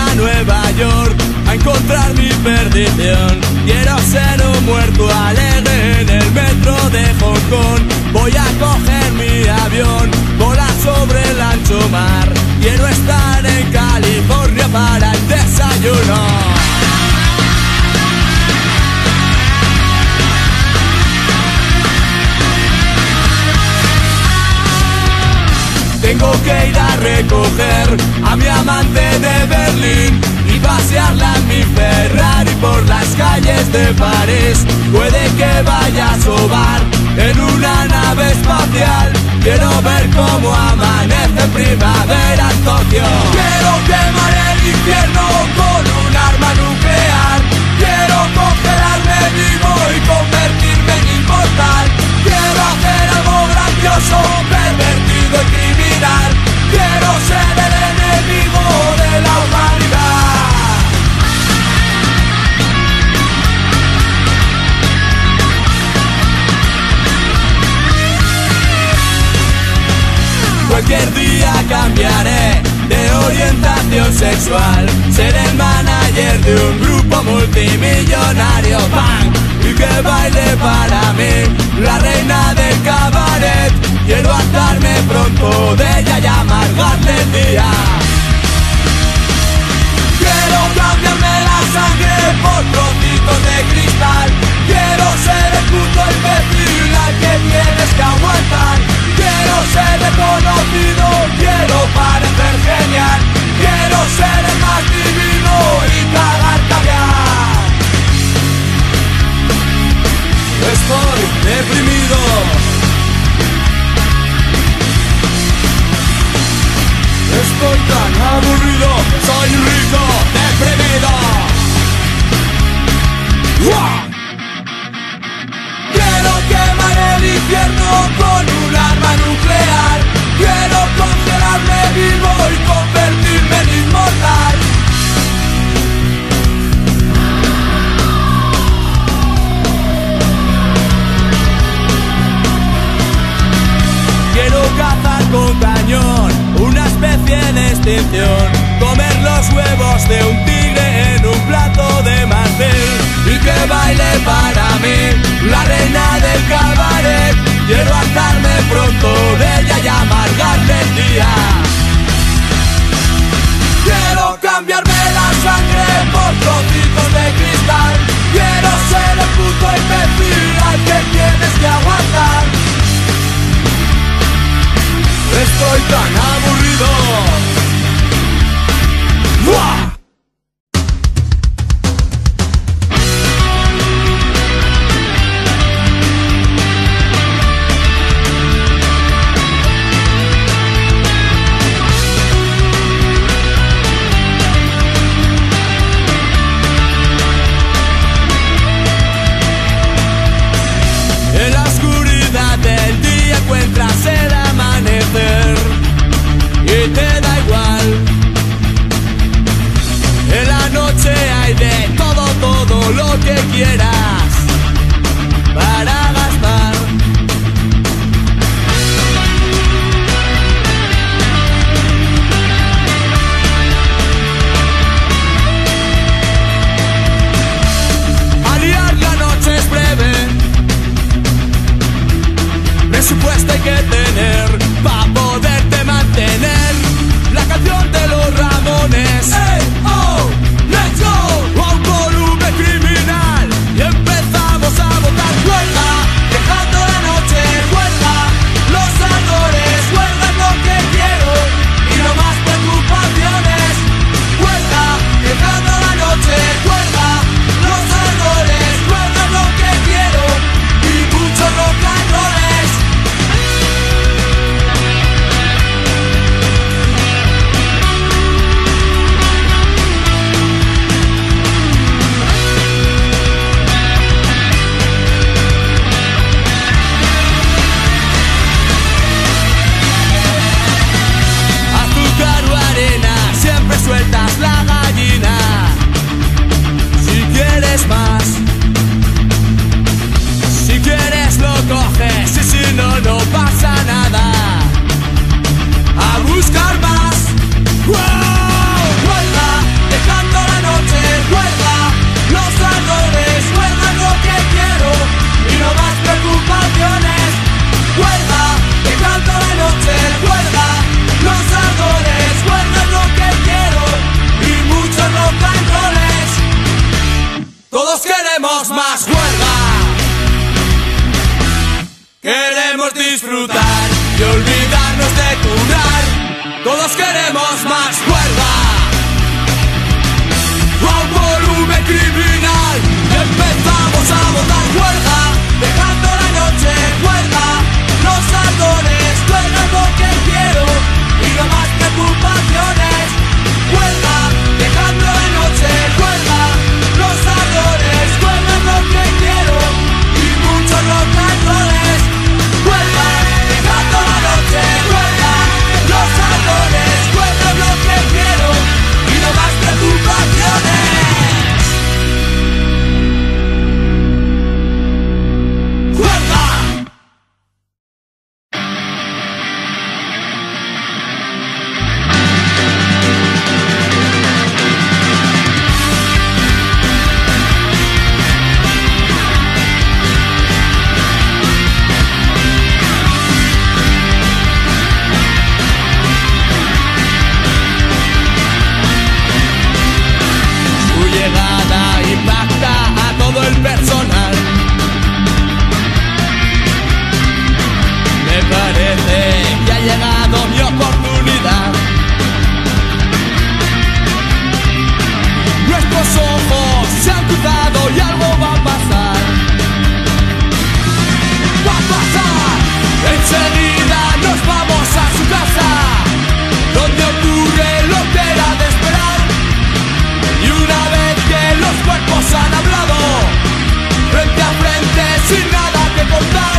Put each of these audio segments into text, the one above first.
a Nueva York a encontrar mi perdición. Quiero ser un muerto alegre en el metro de Hong Kong. Voy a coger mi avión, volar sobre el ancho mar. Quiero estar en California para el desayuno. Tengo que ir a recoger a mi amante de Berlín y pasearla en mi Ferrari por las calles de París. Puede que vaya a sobar en una nave espacial. Quiero ver cómo amanece en primavera en Tokio. Quiero quemar el infierno con un arma nuclear. Quiero congelarme vivo y convertirme en inmortal. Quiero hacer algo grandioso, pervertido y criminal. Quiero ser el enemigo de la humanidad. Cualquier día cambiaré de orientación sexual. Seré el manager de un grupo multimillonario. ¡Bang! Y que baile para mí la reina del cabaret. Quiero hartarme pronto de ella y amargarle el día. Quiero cambiarme la sangre por trocitos de cristal. Quiero ser el puto imbécil al que tienes que aguantar. Quiero ser reconocido, quiero parecer genial. Quiero ser el más divino y cagar caviar. Estoy deprimido. Estoy tan aburrido, soy rico, deprimido. ¡Uah! Quiero quemar el infierno con un arma nuclear. Quiero congelarme vivo y convertirme en inmortal. Quiero cazar con cañón una especie de extinción. Comer los huevos de un tigre en un plato de marfil. Y que baile para mí la reina del cabaret. Quiero hartarme pronto de ella y amargarle el día. Quiero cambiarme la sangre por trocitos de cristal. Quiero ser el puto imbécil al que tienes que aguantar. Estoy tan aburrido. ¡Buah! En la oscuridad del día encuentras el amanecer y te da igual. En la noche hay de todo, todo lo que quieras para gastar. Aliar la noche es breve. Presupuesto hay que tener para poderte mantener. La canción de los Ramones. Hey, oh, let's go. A un volumen criminal y empezamos a botar cuerda. queremos más juerga. Queremos disfrutar y olvidarnos de curar. Todos queremos más juerga. A un volumen criminal empezamos a botar juerga, dejando la noche en juerga. Los ardores juegan lo que quiero y no más preocupaciones. Juerga, dejando la noche en juerga. Los ardores juegan lo que quiero y muchos rock and rolls. Juerga, dejando la noche en juerga. Los ardores juegan lo que quiero y no más preocupaciones. El personal me parece que ha llegado mi oportunidad. Nuestros ojos se han cruzado y algo va a pasar. Va a pasar. Enseguida nos vamos a su casa, donde ocurre lo que era de esperar. Y una vez que los cuerpos han hablado, frente a frente, sin nada que contar,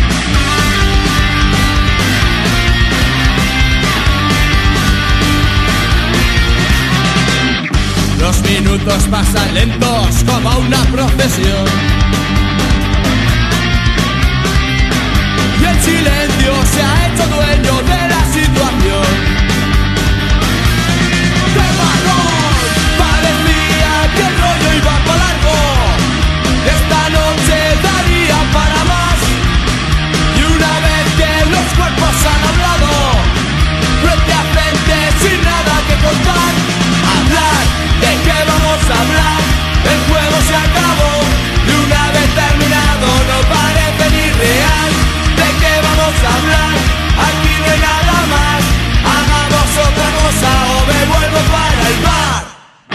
los minutos pasan lentos como una procesión, y el silencio se ha hecho dueño de la situación. ¡Qué marrón! Parecía que el rollo iba para largo. Esta noche daría para más. Y una vez que los cuerpos han hablado, frente a frente, sin nada que contar, hablar, ¿de qué vamos a hablar? El juego se acabó y una vez terminado no parece ni real. ¿De qué vamos a hablar? Aquí no hay nada más. Hagamos otra cosa o me vuelvo para el bar.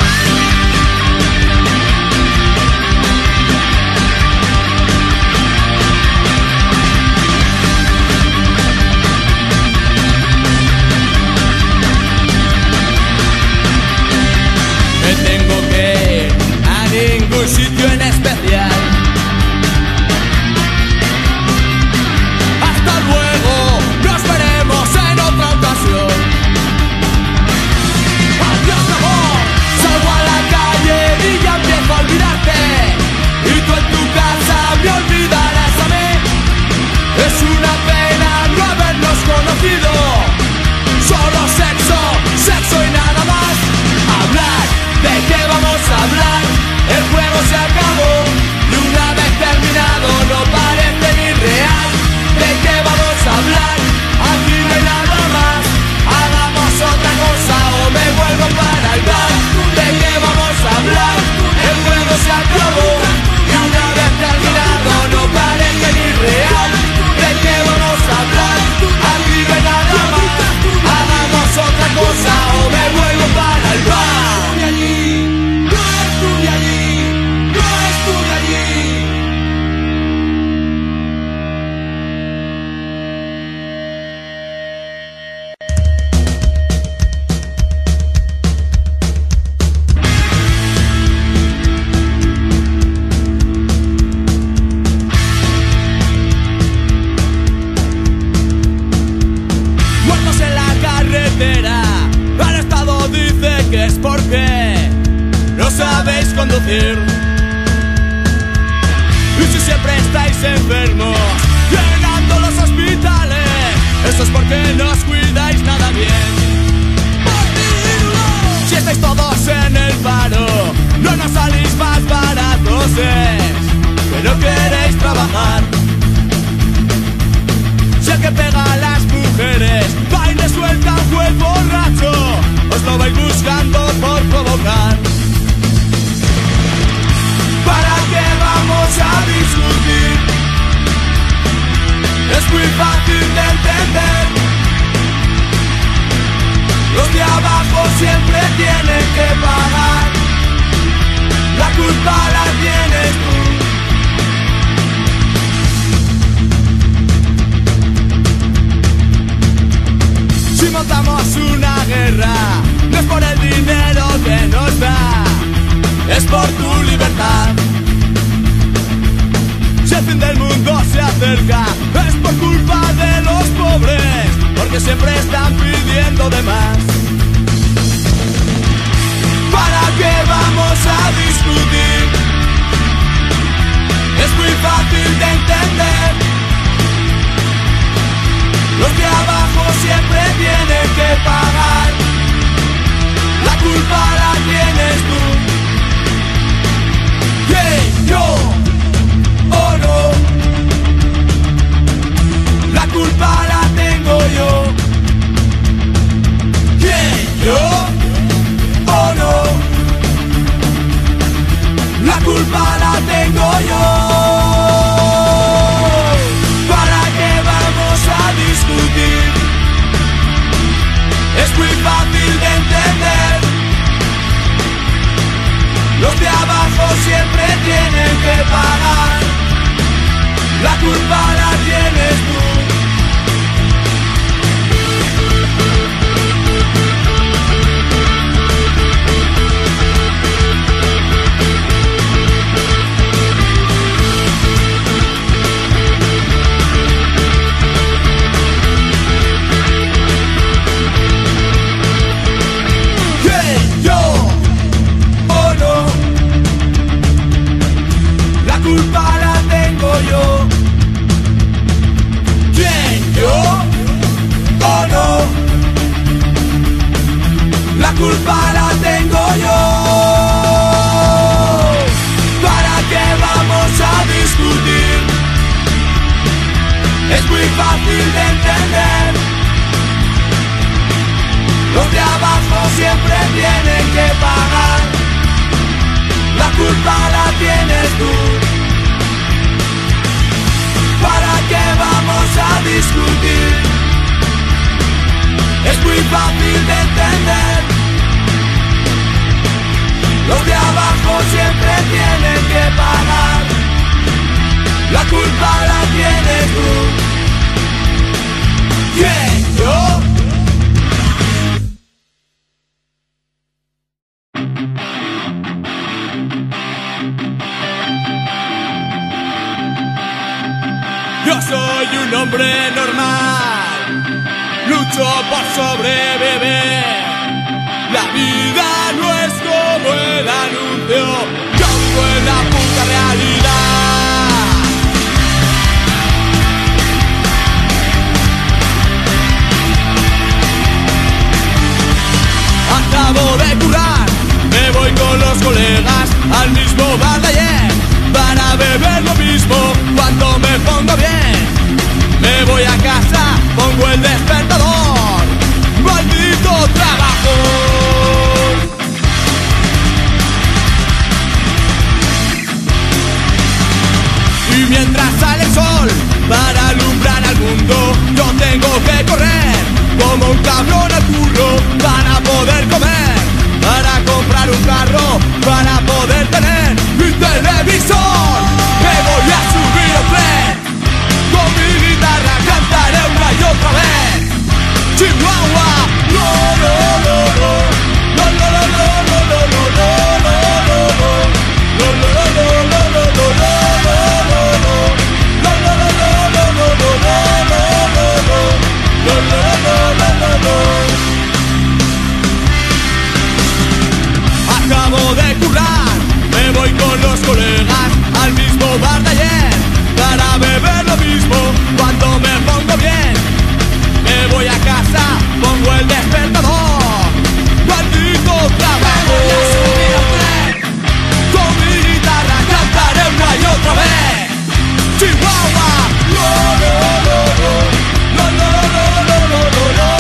Me tengo que ir a ningún sitio en especial. Hasta luego, nos veremos en otra ocasión. Adiós, amor. Salgo a la calle y ya empiezo a olvidarte, y tú en tu casa me olvidarás a mí. Es una pena no habernos conocido. Solo sexo, sexo y nada más. Hablar, ¿de qué vamos a hablar? El juego se acabó y una vez terminado no parece ni real. ¿De qué vamos a hablar? Aquí no hay nada más. Hagamos otra cosa o me vuelvo para el bar. ¿De qué vamos a hablar? El juego se acabó y una vez terminado no parece ni real. ¿De qué vamos a hablar? Aquí no hay nada más. Hagamos otra cosa o me vuelvo para el bar. No estuve allí, no estuve allí. Muertos en la carretera, el Estado dice que es porque no sabéis conducir. Y si siempre estáis enfermos, llenando los hospitales, eso es porque no os cuidáis nada bien. Si estáis todos en el paro, no nos salís más baratos, que no queréis trabajar. Si el que pega a las mujeres va y le suelta un juez borracho, os lo vais buscando por provocar. ¿Para qué va es por tu libertad. Si el fin del mundo se acerca, es por culpa de los pobres, porque siempre están pidiendo de más. ¿Para qué vamos a discutir? Es muy fácil de entender. Los de abajo siempre tienen que pagar. La culpa la tienes tú. Yeah, yo o no. La culpa la tengo yo. Yeah, yo o no. La culpa la tengo yo. ¿Para qué vamos a discutir? Es muy fácil de entender. Los de abajo siempre tienen que pagar. La culpa la tienes tú. La culpa la tengo yo. ¿Quién, yo o no? La culpa la tengo yo. ¿Para qué vamos a discutir? Es muy fácil de entender. Los de abajo siempre tienen que pagar. La culpa la tienes tú. ¿Para qué vamos a discutir? Es muy fácil de entender. Los de abajo siempre tienen que pagar. La culpa la tienes tú. ¿Quién, yo? Yo soy un hombre normal, lucho por sobrevivir. La vida no es como el anuncio, yo vivo en la puta realidad. Acabo de curar, me voy con los colegas al mismo bar de ayer para beber lo mismo cuando me pongo bien. Me voy a casa, pongo el despertador. ¡Maldito trabajo! Y mientras sale el sol para alumbrar al mundo, yo tengo que correr como un cabrón al curro para poder comer, para comprar un carro, para poder tener mi televisor. Me voy a subir al tren, con mi guitarra cantaré una y otra vez. Chihuahua, no, no, no, no, no, no, no, no, no, no, no, acabo de currar, me voy con los colegas al mismo bar de ayer para beber lo mismo cuando me pongo bien. Me voy a casa, pongo el despertador. ¡Maldito trabajo! Me voy a subir al tren, con mi guitarra cantaré una y otra vez. Chihuahua, no, no, no, no, no, no, no, no, no, no, no,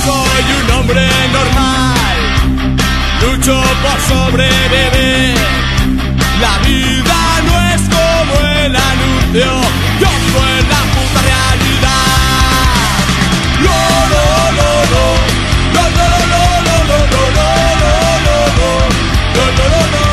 soy un hombre normal, lucho por sobrevivir. La vida no es como el anuncio, yo soy la puta realidad. Lo, lo, lo, lo, lo, lo, lo, lo, lo, lo, lo, lo, lo, lo, lo, lo, lo.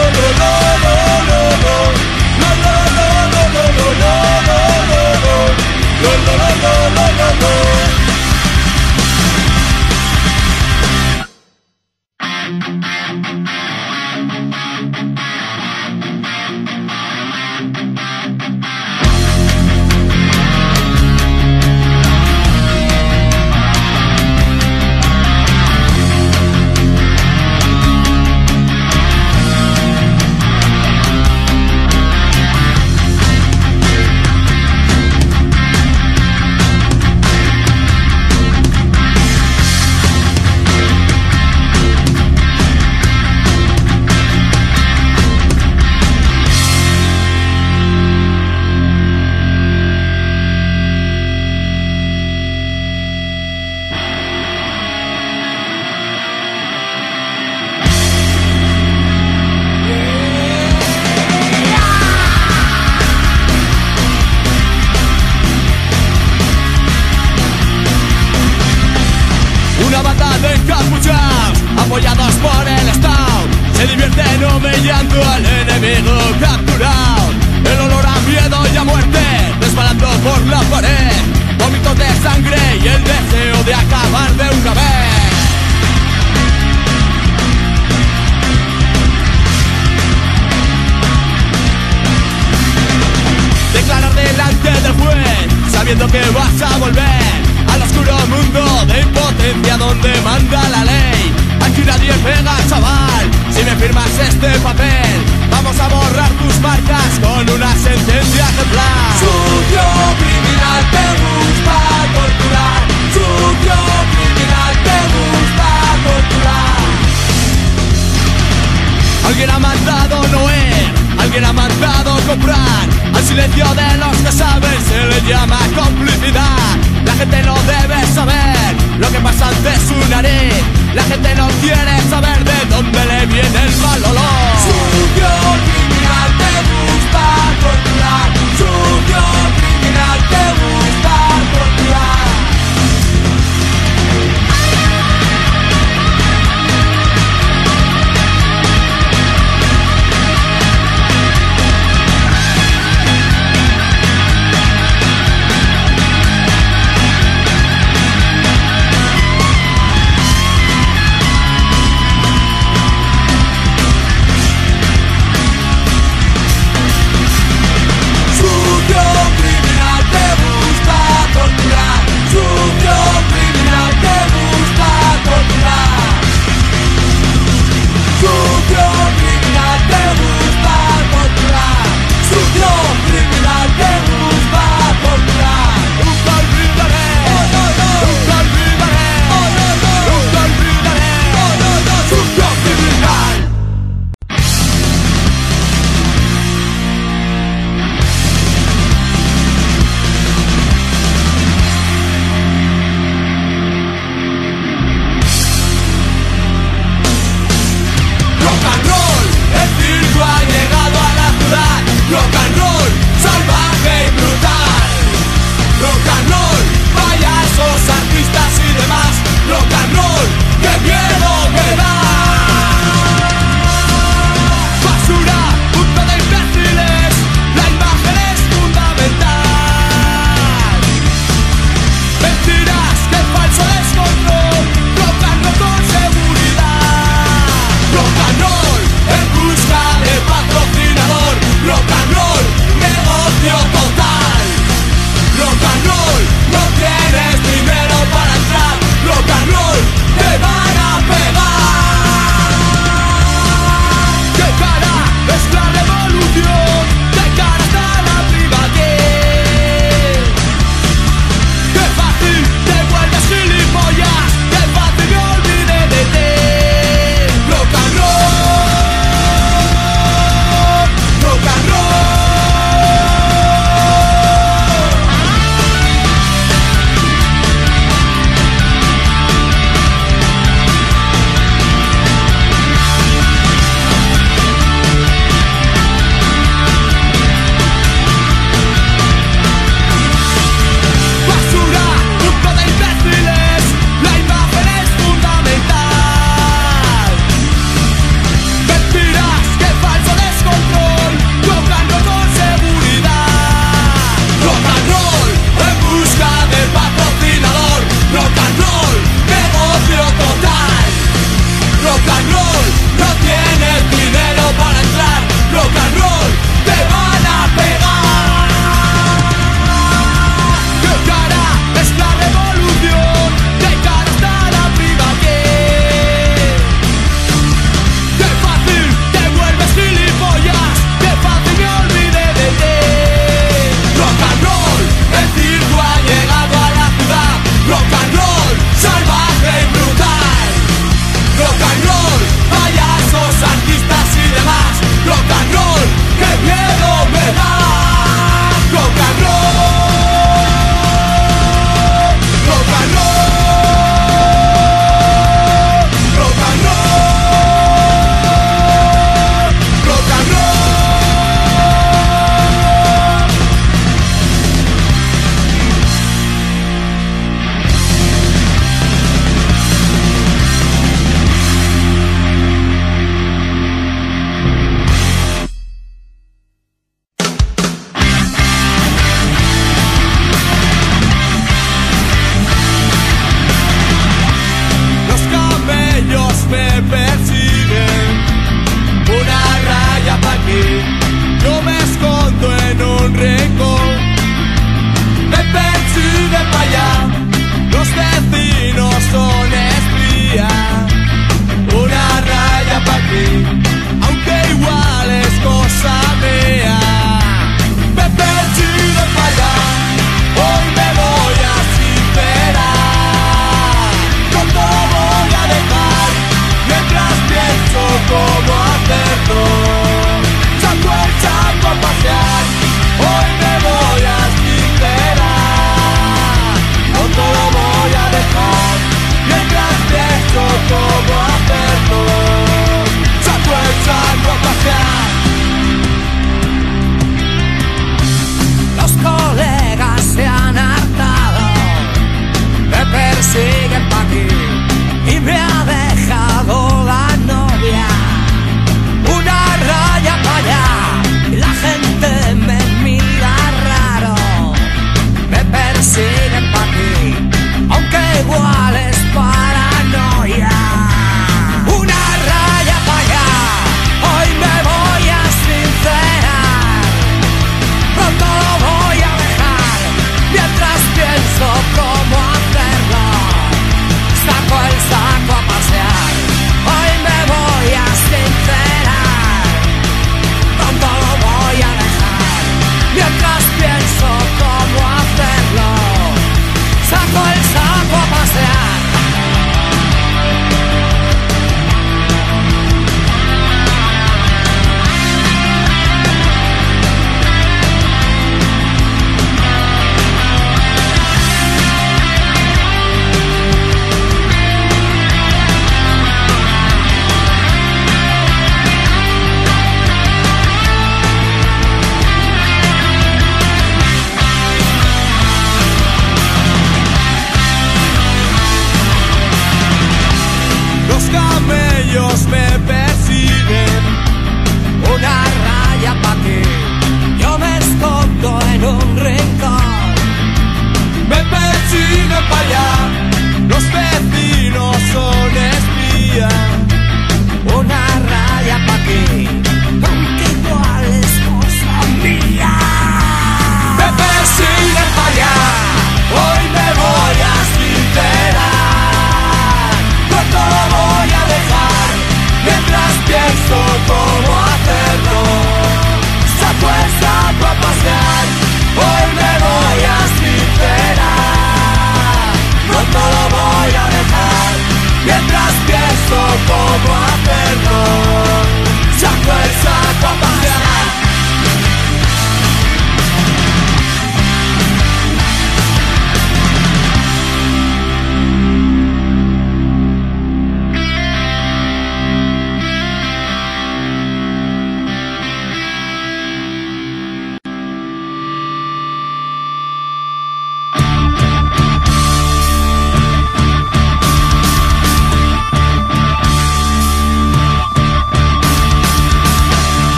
Una banda de encapuchados, apoyados por el Estado, se divierten humillando al enemigo capturado. El olor a miedo y a muerte resbalando por la pared, vómitos de sangre y el deseo de acabar de una vez. Declarar delante del juez, sabiendo que vas a volver al oscuro mundo de impotencia donde manda la ley. Aquí nadie pega, chaval, si me firmas este papel, vamos a borrar tus marcas con una sentencia ejemplar. Sucio criminal, te gusta torturar. Sucio criminal, te gusta torturar. Alguien ha mandado no oír, alguien ha mandado comprar. Al silencio de los que saben se le llama complicidad. La gente no debe saber lo que pasa ante su nariz. La gente no quiere saber de dónde le viene el mal olor. Sucio criminal, te gusta torturar. Sucio criminal, te gusta torturar.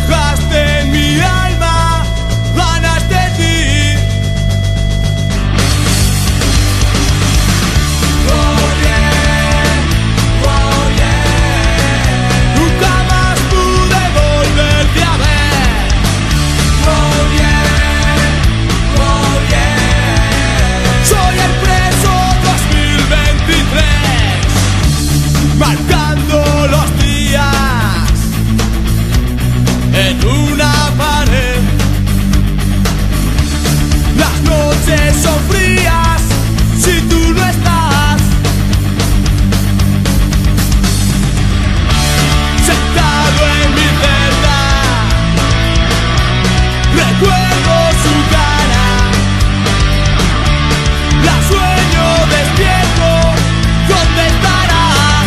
Dejaste en mi alma ganas de ti. Oh yeah, oh yeah. Nunca más pude volverte a ver. Oh yeah, oh yeah. Soy el preso 2023, marcando los días en una pared. Las noches son frías si tú no estás. Sentado en mi celda, recuerdo su cara. La sueño despierto, ¿dónde estará?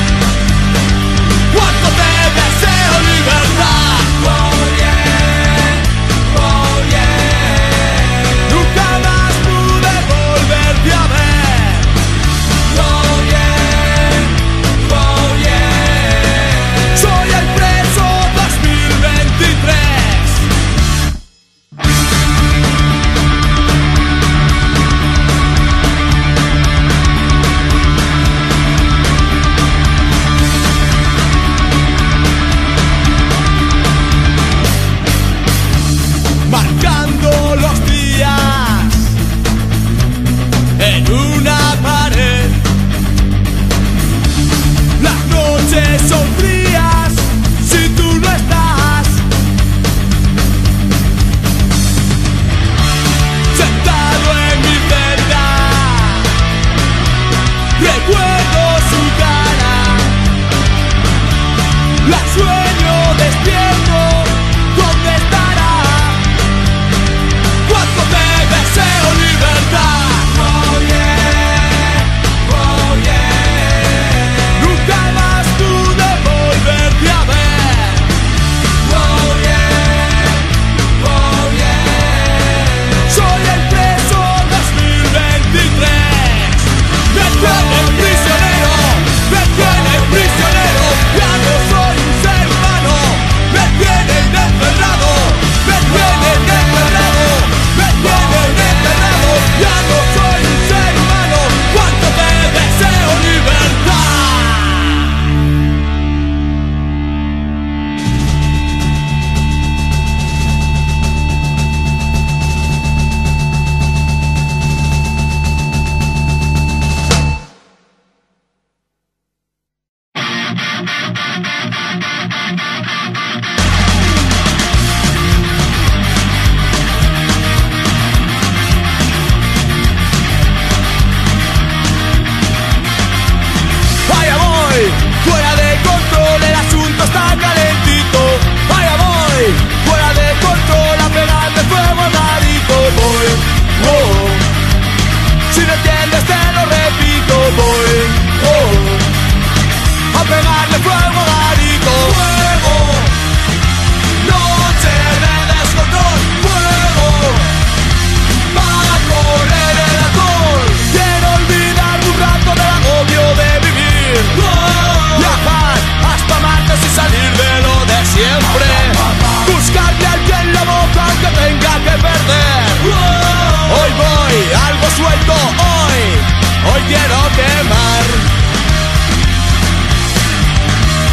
Cuánto te deseo libertad. Oh yeah, oh yeah. Nunca más pude volverte a ver. Oh yeah, oh yeah. Soy el preso 2023. Marcando los días en una pared. Las noches son frías si tú no estás. Sentado en mi celda, recuerdo su cara. La sueño despierto, ¿dónde estará? Cuánto te deseo libertad. Oh yeah, oh yeah. Nunca más pude volverte a ver. Oh yeah, oh yeah. Soy el preso 2023. Me tienen prisionero, me tienen prisionero. Ya no soy un ser humano. Me tienen encerrado, me tienen encerrado, me tienen encerrado. Ya no soy un ser humano. Cuánto te deseo libertad. Vaya voy, fuera de control, el asunto está calentito. Vaya voy, fuera de control, a pegarle fuego al garito. Voy, oh, si no entiendes te lo repito. Voy, oh, a pegarle fuego al garito. Fuego, noche de descontrol. Fuego, para correr el alcohol. Quiero olvidar un rato del agobio de vivir. Viajar hasta Marte sin salir de lo de siempre. Buscarle a alguien la boca aunque tenga que perder. Hoy voy, algo suelto hoy. Hoy quiero quemar.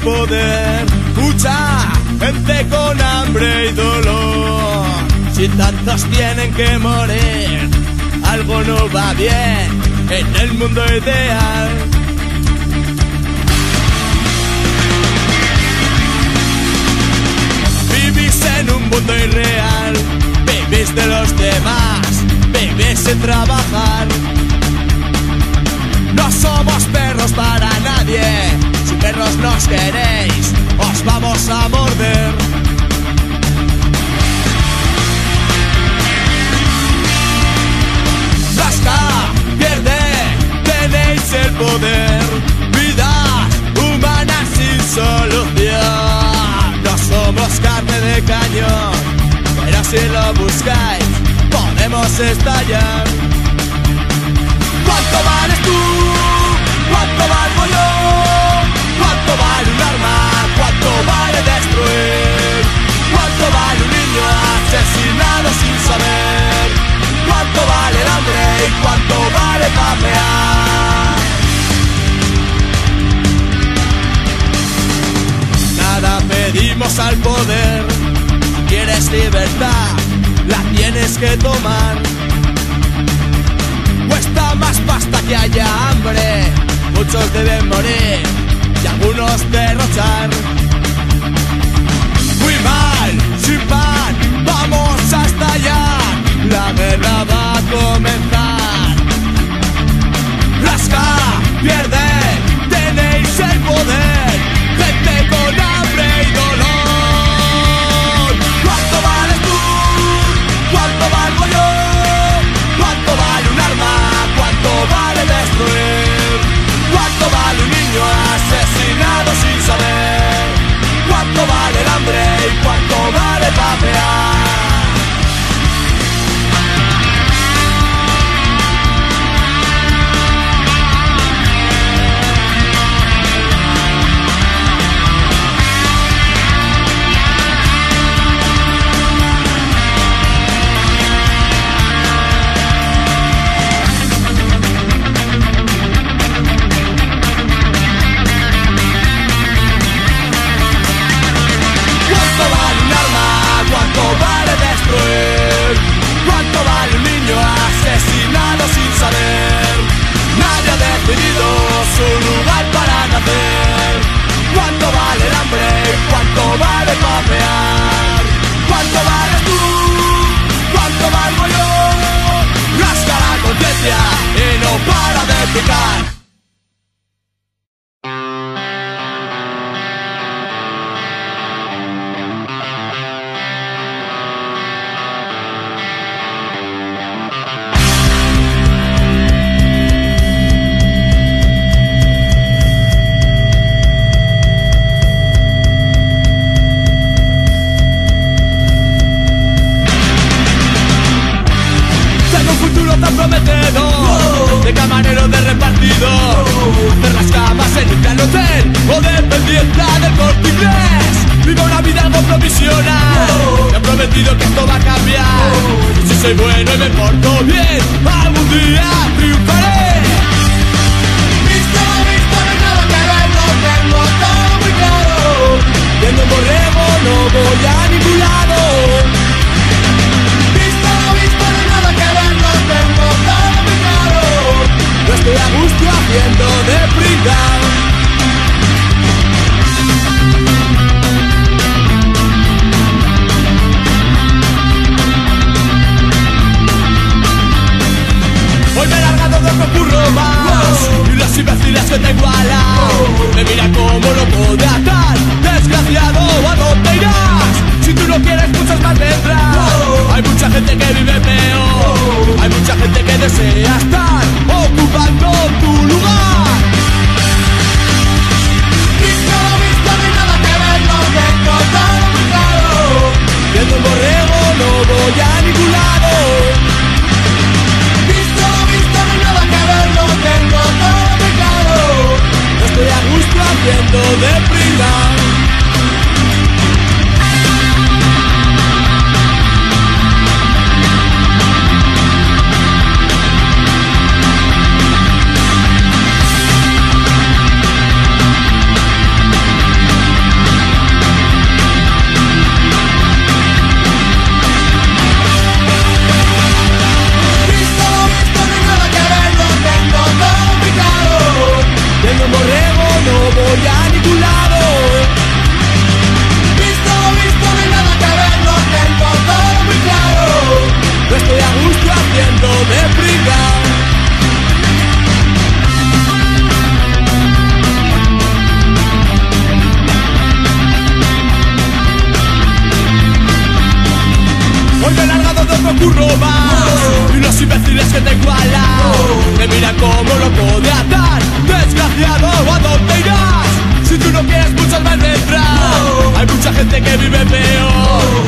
poder. Mucha gente con hambre y dolor. Si tantos tienen que morir, algo no va bien en el mundo ideal. Vivís en un mundo irreal, vivís de los demás, vivís sin trabajar. No somos perros para nadie, si perros nos queréis, os vamos a morder. Rasca, pierde, tenéis el poder. Vidas humanas sin solución. No somos carne de cañón, pero si lo buscáis, podemos estallar. ¿Cuánto vales tú? ¿Cuánto valgo yo? ¿Cuánto vale un arma? ¿Cuánto vale destruir? ¿Cuánto vale un niño asesinado sin saber? ¿Cuánto vale el hambre y cuánto vale papear? Nada pedimos al poder. ¿Quieres libertad? La tienes que tomar. Cuesta más pasta que haya hambre. Muchos deben morir y algunos derrochar. Muy mal, sin pan, vamos a estallar. La guerra va a comenzar. Rasca, pierde, tenéis el poder. Gente con hambre y dolor. ¿Cuánto vales tú? ¿Cuánto valgo yo? ¿Cuánto vale un arma? ¿Cuánto vale destruir? ¿Cuánto vale un niño asesinado sin saber? ¿Cuánto vale el hambre y cuánto vale papear? ¿Cuánto vale destruir? ¿Cuánto vale un niño asesinado sin saber? Nadie ha decidido su lugar para nacer. ¿Cuánto vale el hambre? ¿Cuánto vale papear? ¿Cuánto vales tú? ¿Cuánto valgo yo? Rasca la conciencia y no para de picar. De camarero de repartido, hacer las camas en un gran hotel o dependienta del Corte Inglés. Vivo una vida algo provisional, me han prometido que esto va a cambiar. Si soy bueno y me porto bien, algún día triunfaré. Visto, no hay nada que ver, lo tengo todo muy claro. Viendo un borrego no voy a ningún lado. No estoy a gusto haciendo de pringao. Hoy me he largado de otro curro más, y las imbéciles que tengo al lado me miran como loco de atar. Desgraciado, ¿a dónde irás? Si tú que tengo al lado me miran como loco de atar. Desgraciado, ¿a dónde irás? Si tú no quieres, muchos más vendrán. Hay mucha gente que vive peor.